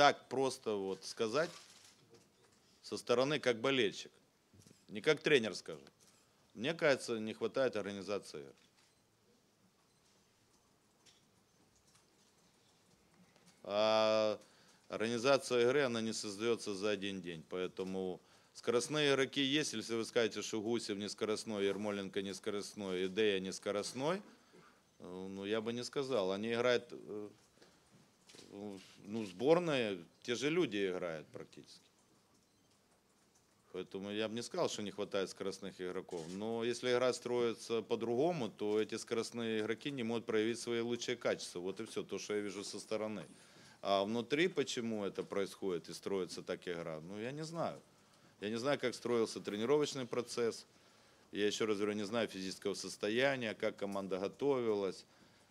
так просто вот сказать со стороны как болельщик, не как тренер скажет. Мне кажется, не хватает организации игр. А организация игры, она не создается за один день. Поэтому скоростные игроки есть. Если вы скажете, что Гусев не скоростной, Ермоленко не скоростной, Идея не скоростной, ну, я бы не сказал. Они играют, ну, сборная, те же люди играют практически. Поэтому я бы не сказал, что не хватает скоростных игроков. Но если игра строится по-другому, то эти скоростные игроки не могут проявить свои лучшие качества. Вот и все, то, что я вижу со стороны. А внутри почему это происходит и строится так игра, ну я не знаю. Я не знаю, как строился тренировочный процесс. Я еще раз говорю, не знаю физического состояния, как команда готовилась,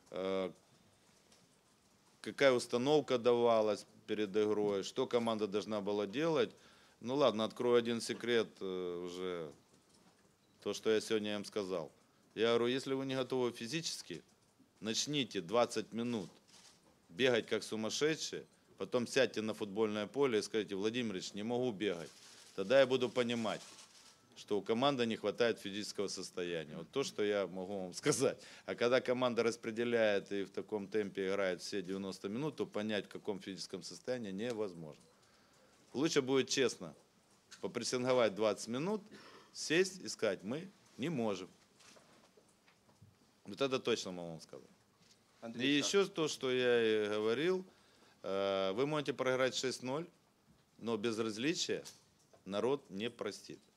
какая установка давалась перед игрой, что команда должна была делать. Ну ладно, открою один секрет уже, то, что я сегодня им сказал. Я говорю, если вы не готовы физически, начните 20 минут бегать как сумасшедшие, потом сядьте на футбольное поле и скажите, Владимир Ильич, не могу бегать. Тогда я буду понимать, что у команды не хватает физического состояния. Вот то, что я могу вам сказать. А когда команда распределяет и в таком темпе играет все 90 минут, то понять, в каком физическом состоянии невозможно. Лучше будет честно попрессинговать 20 минут, сесть и сказать, мы не можем. Вот это точно могу вам сказать. И еще то, что я и говорил, вы можете проиграть 6-0, но безразличие народ не простит.